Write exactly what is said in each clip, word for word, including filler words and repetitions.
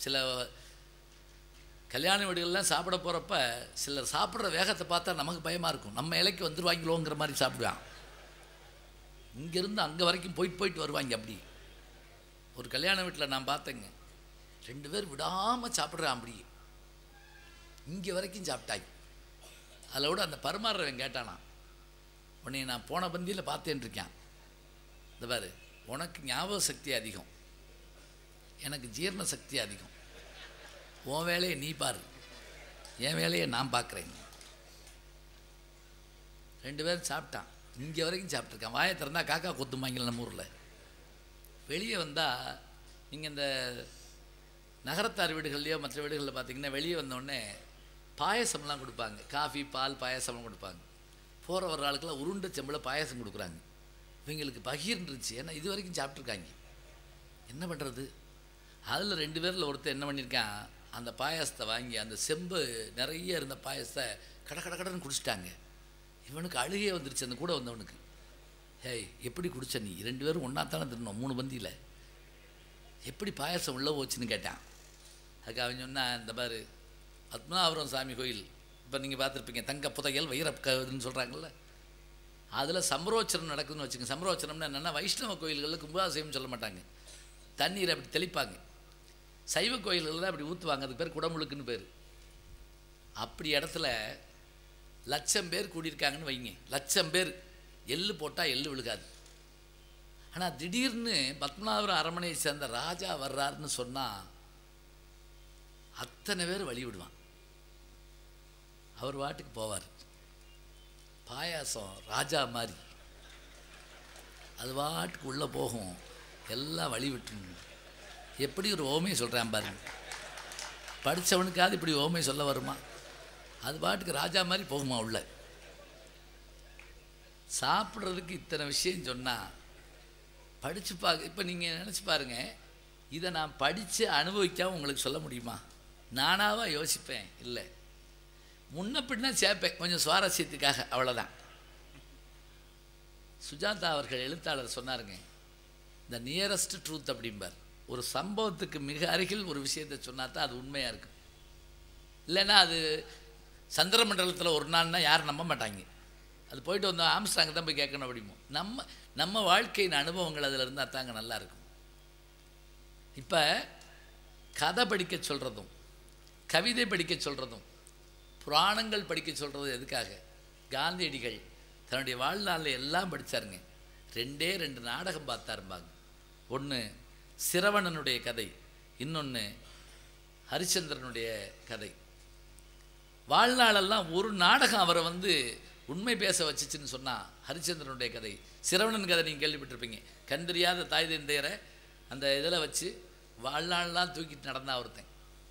சில கல்யாண வீடுகள்லாம் சாப்பிட போகிறப்ப சிலர் சாப்பிட்ற வேகத்தை பார்த்தா நமக்கு பயமாக இருக்கும். நம்ம இலைக்கு வந்துருவாங்களோங்கிற மாதிரி சாப்பிடுவான். இங்கேருந்து அங்கே வரைக்கும் போயிட்டு போயிட்டு வருவாங்க. அப்படி ஒரு கல்யாண வீட்டில் நான் பார்த்தேங்க, ரெண்டு பேர் விடாமல் சாப்பிட்றான். அப்படி இங்கே வரைக்கும் சாப்பிட்டாங்க. அதில் விட அந்த பரிமாறுறவன் கேட்டானா, உன்னை நான் போன பந்தியில் பார்த்தேன்னு இருக்கேன். இந்த பாரு, உனக்கு ஞாபக சக்தி அதிகம், எனக்கு ஜீரண சக்தி அதிகம். உன் வேலையை நீ பாரு, என் வேலையை நான் பார்க்குறேன். ரெண்டு பேரும் சாப்பிட்டான். இங்கே வரைக்கும் சாப்பிட்ருக்கான். வாயை திறந்தா காக்கா கொத்துமாங்க நம்ம ஊரில். வெளியே வந்தால் நீங்கள் இந்த நகரத்தார் வீடுகள்லையோ மற்ற வீடுகளில் பார்த்தீங்கன்னா வெளியே வந்தோடனே பாயசம்லாம் கொடுப்பாங்க. காஃபி பால் பாயசம்லாம் கொடுப்பாங்க. போகிற வர ஆளுக்கெல்லாம் உருண்டை செம்பில் பாயசம் கொடுக்குறாங்க. இவங்களுக்கு பகிர்ந்துருச்சு, ஏன்னா இது வரைக்கும் சாப்பிட்ருக்காங்க. என்ன பண்ணுறது? அதில் ரெண்டு பேரில் ஒருத்தர் என்ன பண்ணியிருக்கான், அந்த பாயசத்தை வாங்கி அந்த செம்பு நிறைய இருந்த பாயசத்தை கட கட கடன்னு குடிச்சிட்டாங்க. இவனுக்கு அழுகையே வந்துருச்சு. அந்த கூட வந்தவனுக்கு, ஏய் எப்படி குடிச்ச நீ? ரெண்டு பேரும் ஒன்றா தானே தின்னோம் மூணு பந்தியில், எப்படி பாயசம் உள்ளே போச்சுன்னு கேட்டான். அதுக்கு அவன் சொன்னான், இந்த பாரு பத்மநாபபுரம் சாமி கோயில் இப்போ நீங்கள் பார்த்துருப்பீங்க, தங்க புதையல் வைரப்புன்னு சொல்கிறாங்கல்ல, அதில் சம்பரோச்சனம் நடக்குதுன்னு வச்சுக்கோங்க. சம்பரோச்சனம்னா என்னென்னா, வைஷ்ணவ கோயில்களில் கும்பாபிஷேகம் சொல்ல மாட்டாங்க, தண்ணீரை அப்படி தெளிப்பாங்க. சைவ கோயில்களில் தான் அப்படி ஊற்றுவாங்க. அதுக்கு பேர் குடமுழுக்குன்னு பேர். அப்படி இடத்துல லட்சம் பேர் கூடியிருக்காங்கன்னு வைங்க, லட்சம் பேர் எள்ளு போட்டால் எள்ளு விழுகாது. ஆனால் திடீர்னு பத்மநாபபுரம் அரண்மனையை சேர்ந்த ராஜா வர்றாருன்னு சொன்னால் அத்தனை பேர் வழி விடுவான். அவர் வாட்டுக்கு போவார். பாயாசம் ராஜா மாதிரி அது வாட்டுக்கு உள்ளே போகும், எல்லாம் வழி விட்டுணும். எப்படி ஒரு ஓமையை சொல்கிறேன் பாருங்க. படித்தவனுக்காவது இப்படி ஓமை சொல்ல வருமா? அது பாட்டுக்கு ராஜா மாதிரி போகுமா உள்ள. சாப்பிட்றதுக்கு இத்தனை விஷயம் சொன்னால் படித்து பார்க்க, இப்போ நீங்கள் நினச்சி பாருங்கள், இதை நான் படித்து அனுபவிக்காமல் உங்களுக்கு சொல்ல முடியுமா? நானாவா யோசிப்பேன்? இல்லை, முன்ன பின்னா சேர்ப்பேன் கொஞ்சம் சுவாரஸ்யத்துக்காக, அவ்வளோதான். சுஜாதா அவர்கள் எழுத்தாளர் சொன்னாருங்க, இந்த நியரஸ்ட் ட்ரூத் அப்படிம்பார். ஒரு சம்பவத்துக்கு மிக அருகில் ஒரு விஷயத்தை சொன்னா தான் அது உண்மையாக இருக்கும். இல்லைன்னா அது சந்திரமண்டலத்தில் ஒரு நாள்னா யாரும் நம்ப மாட்டாங்க. அது போயிட்டு வந்தோம் ஆம்ஸ்டாங்க தான் போய் கேட்கணும் அப்படிமோ. நம்ம நம்ம வாழ்க்கையின் அனுபவங்கள் அதில் இருந்தால் தாங்க நல்லாயிருக்கும். இப்போ கதை படிக்க சொல்கிறதும் கவிதை படிக்க சொல்கிறதும் புராணங்கள் படிக்க சொல்கிறது எதுக்காக? காந்தியடிகள் தன்னுடைய வாழ்நாளில் எல்லாம் படித்தாருங்க. ரெண்டே ரெண்டு நாடகம் பார்த்தாரும்பாங்க. ஒன்று சிரவணனுடைய கதை, இன்னொன்று ஹரிச்சந்திரனுடைய கதை. வாழ்நாளெல்லாம் ஒரு நாடகம் அவரை வந்து உண்மை பேச வச்சுச்சுன்னு சொன்னால் ஹரிச்சந்திரனுடைய கதை. சிரவணன் கதை நீங்கள் கேள்விப்பட்டிருப்பீங்க. கண் தெரியாத தாய் தந்தையரை அந்த இதில் வச்சு வாழ்நாளெலாம் தூக்கிட்டு நடந்தா ஒருத்தன்.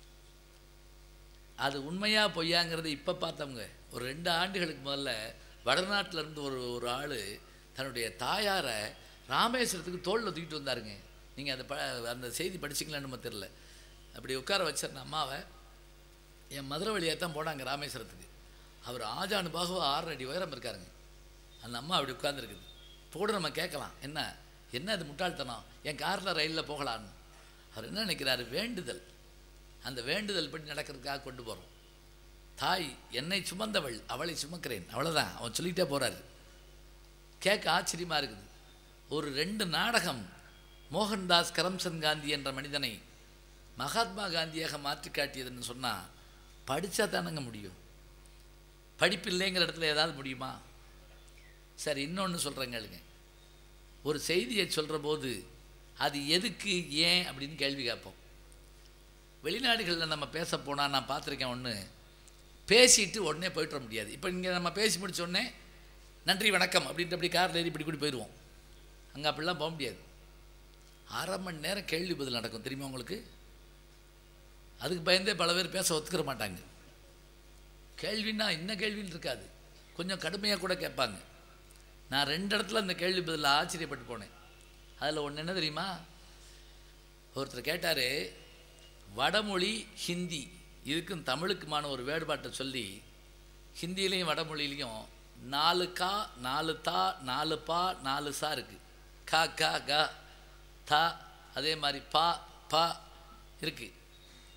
அது உண்மையாக பொய்யாங்கிறது இப்போ பார்த்தவங்க. ஒரு ரெண்டு ஆண்டுகளுக்கு முதல்ல வடநாட்டிலேருந்து ஒரு ஒரு ஆள் தன்னுடைய தாயாரை ராமேஸ்வரத்துக்கு தோளில் தூக்கிட்டு வந்தாருங்க. நீங்கள் அந்த ப அந்த செய்தி படிச்சிங்களான்னு நம்ம தெரில. அப்படி உட்கார வச்சிருந்த அம்மாவை என் மதுரை வழியாக தான் போனாங்க ராமேஸ்வரத்துக்கு. அவர் ஆஜானுபாக ஆறு அடி உயரம் இருக்காருங்க. அந்த அம்மா அப்படி உட்கார்ந்துருக்குது. இப்போ கூட நம்ம கேட்கலாம், என்ன என்ன அது முட்டாள்தனம், என் காரில் ரயிலில் போகலான்னு. அவர் என்ன நினைக்கிறாரு? வேண்டுதல். அந்த வேண்டுதல் படி நடக்கிறதுக்காக கொண்டு போகிறோம். தாய் என்னை சுமந்தவள், அவளை சுமக்கிறேன், அவ்வளோதான். அவன் சொல்லிகிட்டே போகிறாரு. கேட்க ஆச்சரியமாக இருக்குது. ஒரு ரெண்டு நாடகம் மோகன்தாஸ் கரம்சந்த் காந்தி என்ற மனிதனை மகாத்மா காந்தியாக மாற்றி காட்டியதுன்னு சொன்னால் படித்தா தானங்க முடியும். படிப்பு இல்லைங்கிற இடத்துல ஏதாவது முடியுமா? சரி, இன்னொன்று சொல்கிறேங்களுங்க. ஒரு செய்தியை சொல்கிற போது அது எதுக்கு ஏன் அப்படின்னு கேள்வி கேட்போம். வெளிநாடுகளில் நம்ம பேச போனால் நான் பார்த்துருக்கேன், ஒன்று பேசிட்டு உடனே போய்ட்டு வர முடியாது. இப்போ இங்கே நம்ம பேசி முடித்தோடனே நன்றி வணக்கம் அப்படின்ட்டு அப்படி காரில் ஏறி இப்படி கூடி போயிடுவோம். அங்கே அப்படிலாம் போக முடியாது. அரை மணி நேரம் கேள்வி பதில் நடக்கும், தெரியுமா உங்களுக்கு? அதுக்கு பயந்தே பல பேர் பேச ஒத்துக்கிற மாட்டாங்க. கேள்வின்னா என்ன கேள்வின்னு இருக்காது, கொஞ்சம் கடுமையாக கூட கேட்பாங்க. நான் ரெண்டு இடத்துல அந்த கேள்வி பதில் ஆச்சரியப்பட்டு போனேன். அதில் ஒன்று என்ன தெரியுமா? ஒருத்தர் கேட்டார், வடமொழி ஹிந்தி இதுக்கும் தமிழுக்குமான ஒரு வேறுபாட்டை சொல்லி, ஹிந்திலையும் வடமொழியிலையும் நாலு கா நாலு தா நாலு பா நாலு சா இருக்குது. கா கா கா தா, அதே மாதிரி பா பா இருக்குது.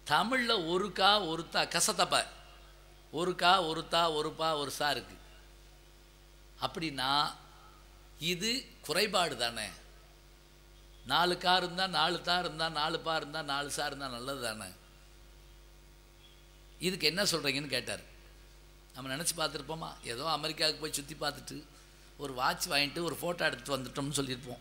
தமிழில் ஒரு கா ஒரு தா கசத்தப்ப ஒரு கா ஒரு தா ஒரு பா ஒரு சா இருக்குது. அப்படின்னா இது குறைபாடு தானே. நாலு கா இருந்தால் நாலு தா இருந்தால் நாலு பா இருந்தால் நாலு சா இருந்தால் நல்லது தானே. இதுக்கு என்ன சொல்கிறீங்கன்னு கேட்டார். நம்ம நினச்சி பார்த்துருப்போமா, ஏதோ அமெரிக்காவுக்கு போய் சுற்றி பார்த்துட்டு ஒரு வாட்ச் வாங்கிட்டு ஒரு ஃபோட்டோ எடுத்துகிட்டு வந்துட்டோம்னு சொல்லியிருப்போம்.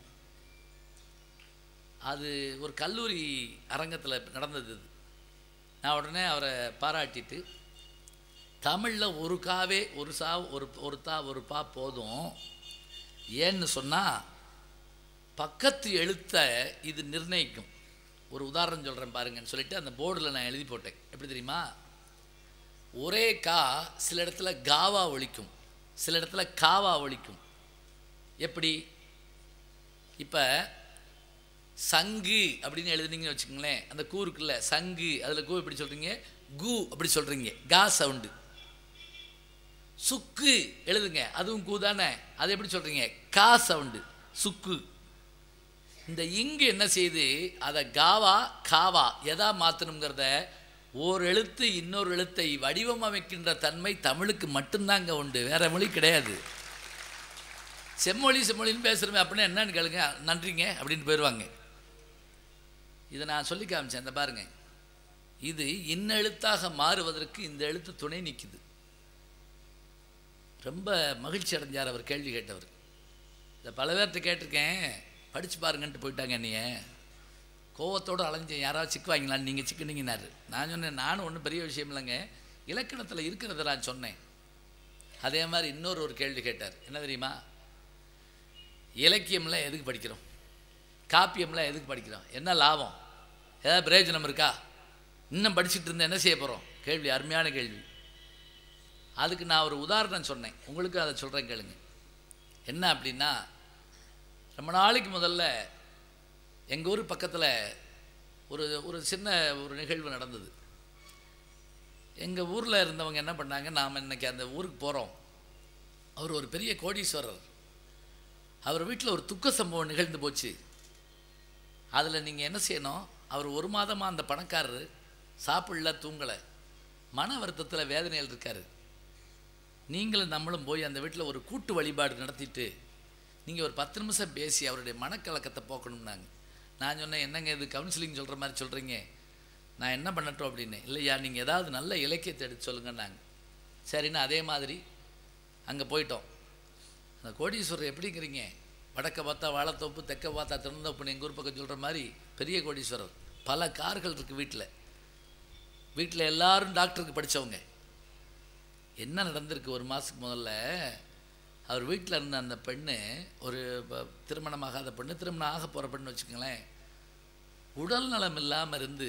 அது ஒரு கல்லூரி அரங்கத்தில் நடந்தது. இது நான் உடனே அவரை பாராட்டிட்டு, தமிழில் ஒரு காவே ஒரு சா ஒரு ஒரு தா ஒரு பா போதும், ஏன்னு சொன்னால் பக்கத்து எழுத்தை இது நிர்ணயிக்கும். ஒரு உதாரணம் சொல்கிறேன் பாருங்கன்னு சொல்லிட்டு அந்த போர்டில் நான் எழுதி போட்டேன். எப்படி தெரியுமா, ஒரே கா சில இடத்துல காவா ஒலிக்கும், சில இடத்துல காவா ஒலிக்கும். எப்படி, இப்போ சங்கு அப்படின்னு எழுதுனீங்கன்னு வச்சுக்கோங்களேன், அந்த கூ இருக்குல்ல சங்கு, அதில் கூ எப்படி சொல்கிறீங்க, கு அப்படி சொல்கிறீங்க, கா சவுண்டு. சுக்கு எழுதுங்க, அதுவும் கூ தானே, அது எப்படி சொல்கிறீங்க, கா சவுண்டு, சுக்கு. இந்த இங்கு என்ன செய்யுது, அதை காவா காவா எதா மாற்றணுங்கிறத ஓர் எழுத்து இன்னொரு எழுத்தை வடிவமைக்கின்ற தன்மை தமிழுக்கு மட்டும்தாங்க உண்டு, வேற மொழி கிடையாது. செம்மொழி செம்மொழின்னு பேசுகிறோமே அப்படின்னா என்னன்னு கேளுங்க, நன்றிங்க அப்படின்னு போயிடுவாங்க. இதை நான் சொல்லி காமிச்சேன். இந்த பாருங்க, இது இன்னெழுத்தாக மாறுவதற்கு இந்த எழுத்து துணை நிற்குது. ரொம்ப மகிழ்ச்சி அடைஞ்சார் அவர் கேள்வி கேட்டவர். இதை பல பேர்கிட்ட கேட்டிருக்கேன், படித்து பாருங்கன்ட்டு போயிட்டாங்க. என்னைய கோவத்தோடு அலைஞ்சேன், யாராவது சிக்குவாங்களான்னு. நீங்கள் சிக்குனீங்கன்னாரு. நான் சொன்னேன், நானும் ஒன்றும் பெரிய விஷயம் இல்லைங்க, இலக்கணத்தில் இருக்கிறத நான் சொன்னேன். அதே மாதிரி இன்னொரு ஒரு கேள்வி கேட்டார். என்ன தெரியுமா, இலக்கியம்லாம் எதுக்கு படிக்கிறோம், காப்பியம்லாம் எதுக்கு படிக்கிறோம், என்ன லாபம், ஏதாவது பிரயோஜனம் இருக்கா, இன்னும் படிச்சுட்டு இருந்தால் என்ன செய்ய போகிறோம்? கேள்வி, அருமையான கேள்வி. அதுக்கு நான் ஒரு உதாரணம் சொன்னேன், உங்களுக்கு அதை சொல்கிறேன் கேளுங்க. என்ன அப்படின்னா, ரொம்ப நாளைக்கு முதல்ல எங்கள் ஊர் பக்கத்தில் ஒரு ஒரு சின்ன ஒரு நிகழ்வு நடந்தது. எங்கள் ஊரில் இருந்தவங்க என்ன பண்ணாங்க, நாம் இன்றைக்கி அந்த ஊருக்கு போகிறோம், அவர் ஒரு பெரிய கோடீஸ்வரர், அவர் வீட்டில் ஒரு துக்க சம்பவம் நிகழ்ந்து போச்சு. அதில் நீங்கள் என்ன செய்யணும், அவர் ஒரு மாதமாக அந்த பணக்காரர் சாப்பிடல, தூங்கலை, மன வருத்தத்தில் வேதனையில் இருக்கார். நீங்களும் நம்மளும் போய் அந்த வீட்டில் ஒரு கூட்டு வழிபாடு நடத்திட்டு நீங்கள் ஒரு பத்து நிமிஷம் பேசி அவருடைய மனக்கலக்கத்தை போக்கணும்னாங்க. நான் சொன்னேன், என்னங்க இது கவுன்சிலிங் சொல்கிற மாதிரி சொல்கிறீங்க, நான் என்ன பண்ணட்டும் அப்படின்னு. இல்லையா, நீங்கள் ஏதாவது நல்ல இலக்கியத்தை எடுத்து சொல்லுங்கன்னாங்க. சரின்னு அதே மாதிரி அங்கே போயிட்டோம். அந்த கோடீஸ்வரர் எப்படிங்கிறீங்க, வடக்க பார்த்தா வாழைத்தோப்பு, தெற்க பார்த்தா திறந்தோப்புன்னு எங்கள் ஊர் பக்கம் சொல்கிற மாதிரி பெரிய கோடீஸ்வரர். பல கார்கள் இருக்குது வீட்டில். வீட்டில் எல்லோரும் டாக்டருக்கு படித்தவங்க. என்ன நடந்திருக்கு, ஒரு மாதத்துக்கு முதல்ல அவர் வீட்டில் இருந்த அந்த பெண்ணு, ஒரு திருமணமாகாத பெண்ணு, திருமணம் ஆக போகிற பெண்ணு வச்சுக்கோங்களேன், உடல் நலம் இல்லாமல் இருந்து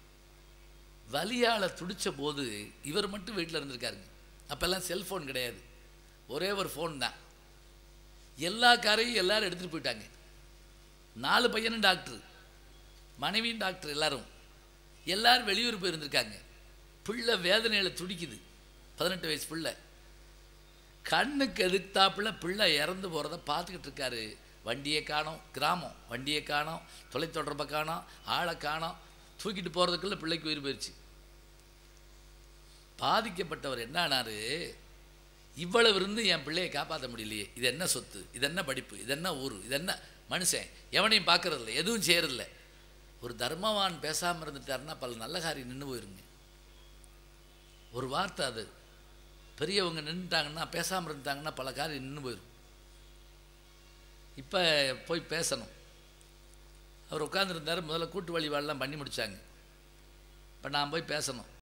வலியால் துடித்த போது இவர் மட்டும் வீட்டில் இருந்திருக்காருங்க. அப்போல்லாம் செல்ஃபோன் கிடையாது, ஒரே ஒரு ஃபோன் தான். எல்லா காரையும் எல்லோரும் எடுத்துகிட்டு போயிட்டாங்க. நாலு பையனும் டாக்டர், மனைவியும் டாக்டர், எல்லோரும் எல்லோரும் வெளியூர் போயிருந்திருக்காங்க. பிள்ளை வேதனையில் துடிக்குது, பதினெட்டு வயசு பிள்ளை. கண்ணுக்கு எதிர்த்தாப்புல பிள்ளை இறந்து போகிறத பார்த்துக்கிட்டு இருக்காரு. வண்டியை காணோம், கிராமம் வண்டியை காணோம், தொலைத்தொடர்பை காணோம், ஆளை காணோம். தூக்கிட்டு போகிறதுக்குள்ளே பிள்ளைக்கு உயிர் போயிடுச்சு. பாதிக்கப்பட்டவர் என்ன ஆனார், இவ்வளவு இருந்து என் பிள்ளையை காப்பாற்ற முடியலையே, இது என்ன சொத்து, இது என்ன படிப்பு, இது என்ன ஊர், இது என்ன மனுஷன், எவனையும் பார்க்கறதில்ல, எதுவும் செய்கிறதில்ல. ஒரு தர்மவான் பேசாமல் இருந்துட்டாருன்னா பல நல்ல காரியம் நின்று போயிருங்க. ஒரு வார்த்தை, அது பெரியவங்க நின்றுட்டாங்கன்னா, பேசாமல் இருந்துட்டாங்கன்னா பல காரியம் நின்று போயிடும். இப்போ போய் பேசணும். அவர் உட்காந்துருந்தார். முதல்ல கூட்டு வழிபாடெலாம் பண்ணி முடித்தாங்க. இப்போ நான் போய் பேசணும்.